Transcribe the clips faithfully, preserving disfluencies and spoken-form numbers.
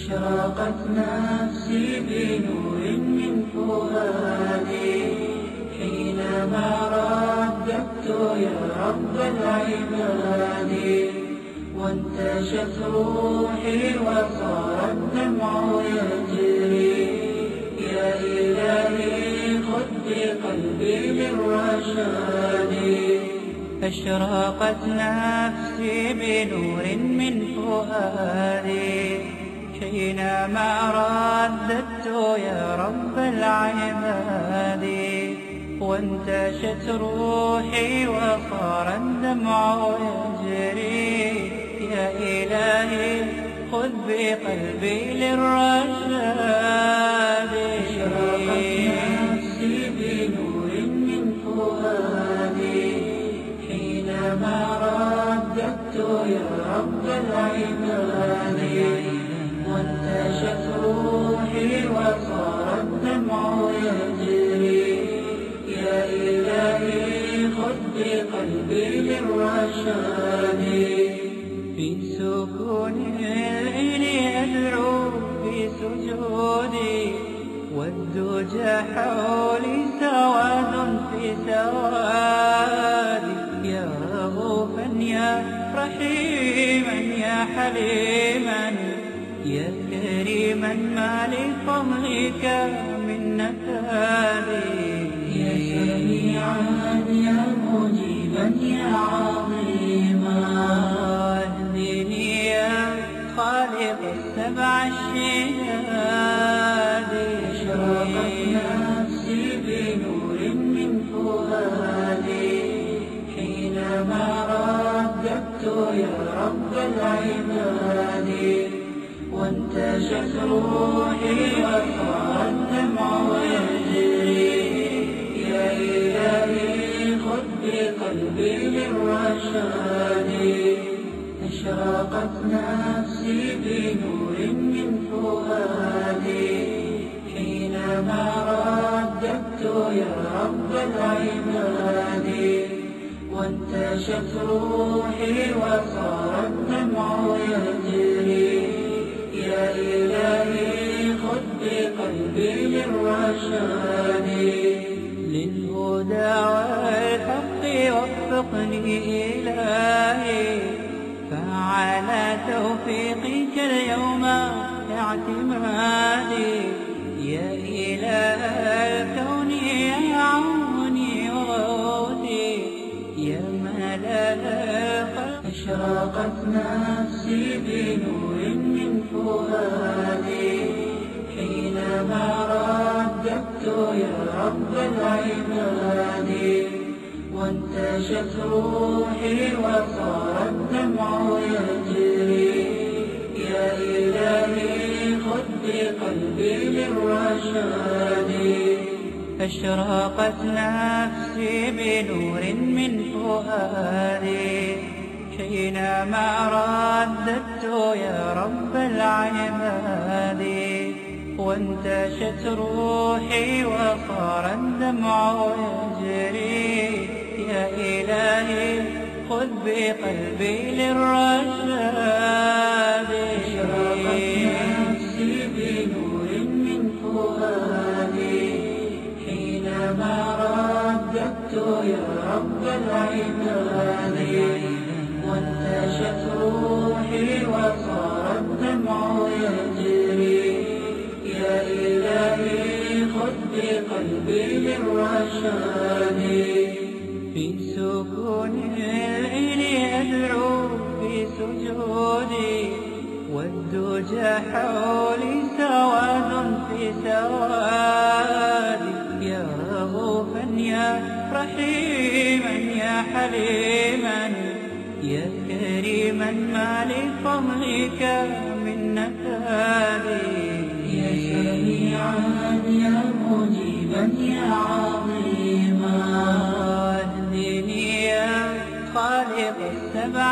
أشرقت نفسي بنور من فؤادي حينما رددت يا رب العباد، وانتشت روحي وصار الدمع يجري. يا إلهي خذ بقلبي للرشاد. أشرقت نفسي بنور من فؤادي حينما رددت يا رب العباد، وانتشت روحي وصار الدمع يجري. يا إلهي خذ بقلبي للرشاد. أشرقت نفسي بنور من فؤادي حينما رددت يا رب العباد، وانتشت روحي وصار الدمع يجري. يا إلهي خذ بقلبي للرشاد. في سكون العين أدعو في سجودي، والدجى حولي سواد في سوادي. يا رؤوفا يا رحيما يا حليما يا كريما ما لفضلك من نفادي. يا سميعا يا مجيبا يا عظيما اهدني يا خالق السبع الشداد. أشرقت نفسي بنور من فؤادي حينما رددت يا رب العباد، وانتشت روحي وصار الدمع يجري. يا إلهي خذ بقلبي للرشاد. أشرقت نفسي بنور من فؤادي حينما رددت يا رب العباد، وانتشت روحي وصار الدمع يجري. يا إلهي خذ بقلبي للرشاد. للهدى والحق وفقني إلهي، فعلى توفيقك اليوم اعتمادي. يا إله الكون يا عوني وغوثي يا ملاذ الخلق. أشرقت نفسي بنور من فؤادي حينما رددت يا رب العباد، وانتشت روحي وصار الدمع يجري. يا إلهي خذ بقلبي للرشاد. أشرقت نفسي بنور من فؤادي حينما رددت يا رب العباد، وانتشت روحي وصار الدمع يجري. يا إلهي خذ بقلبي للرشاد. أشرقت نفسي بنور من فؤادي حينما رددت يا رب العباد، وانتشت روحي وصار الدمع يجري. يا إلهي خذ بقلبي للرشاد. في سكون العين أدعو في سجودي، والدجى حولي سواد في سوادي. يا رؤوفا يا رحيما يا حليما يا كريما ما لفضلك من نفادي. يا سميعا يا مجيبا يا عظيما اهدني يا خالق السبع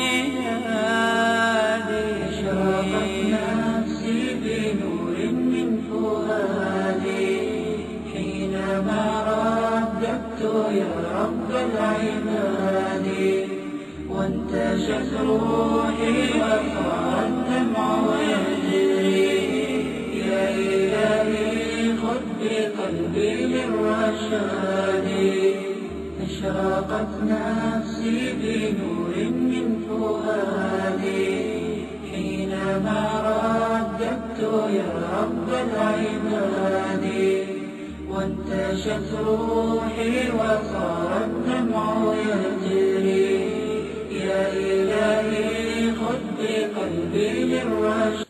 الشداد. أشرقت نفسي بنور من فؤادي حينما رددت يا رب العباد، وانتشت روحي وصار الدمع يجري. أشرقت نفسي بنور من فؤادي حينما رددت يا رب العباد. وانتشت روحي وصار الدمع يجري، يا إلهي خذ بقلبي للرشاد.